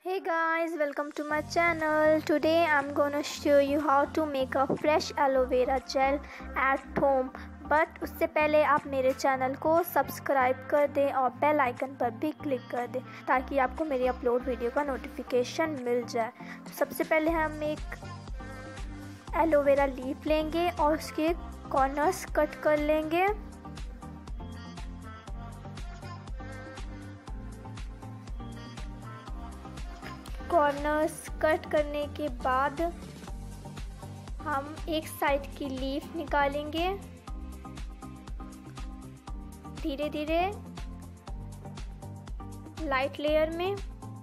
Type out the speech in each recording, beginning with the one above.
Hey guys, welcome to my channel. Today I'm gonna show you how to make a fresh aloe vera gel at home. But उससे पहले आप मेरे channel को subscribe कर दें और बेल आइकन पर भी क्लिक कर दें ताकि आपको मेरी अपलोड वीडियो का नोटिफिकेशन मिल जाए। तो सबसे पहले हम एक एलोवेरा लीफ लेंगे और उसके कॉर्नर्स कट कर लेंगे। कॉर्नर्स कट करने के बाद हम एक साइड की लीफ निकालेंगे। धीरे धीरे लाइट लेयर में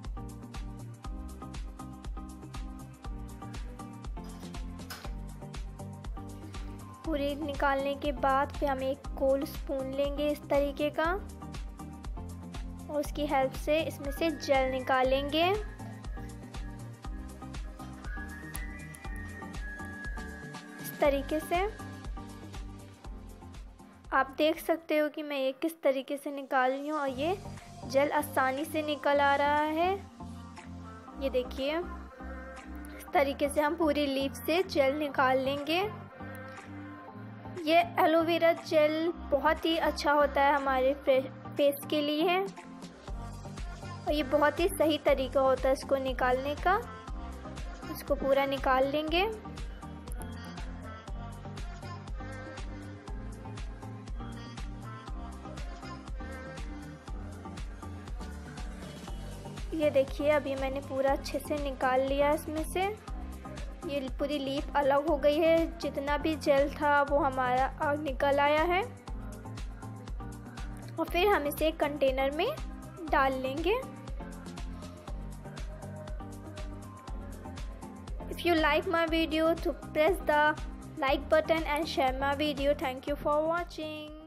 पूरी निकालने के बाद फिर हम एक गोल स्पून लेंगे इस तरीके का और उसकी हेल्प से इसमें से जेल निकालेंगे। इस तरीके से आप देख सकते हो कि मैं ये किस तरीके से निकाल रही हूँ और ये जेल आसानी से निकल आ रहा है। ये देखिए, इस तरीके से हम पूरी लीफ से जेल निकाल लेंगे। ये एलोवेरा जेल बहुत ही अच्छा होता है हमारे फेस के लिए और ये बहुत ही सही तरीका होता है इसको निकालने का। इसको पूरा निकाल लेंगे। ये देखिए, अभी मैंने पूरा अच्छे से निकाल लिया इसमें से। ये पूरी लीफ अलग हो गई है। जितना भी जेल था वो हमारा निकल आया है और फिर हम इसे एक कंटेनर में डाल लेंगे। If you like my video, to press the like button and share my video. Thank you for watching.